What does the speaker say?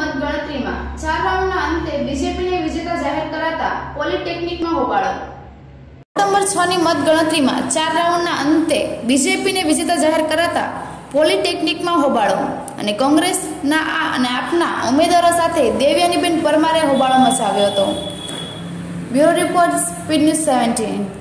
મતગણતરીમાં 4 રાઉન્ડના અંતે બીજેપીને વિજેતા જાહેર કરાતા પોલિટેકનિકમાં હોબાળો। સપ્ટેમ્બર 6 ની મતગણતરીમાં 4 રાઉન્ડના અંતે બીજેપીને વિજેતા જાહેર કરાતા પોલિટેકનિકમાં હોબાળો અને કોંગ્રેસના અને આપના ઉમેદવારો સાથે દેવ્યાનીબેન પરમારે હોબાળો મચાવ્યો હતો। Bureau report speed news 17।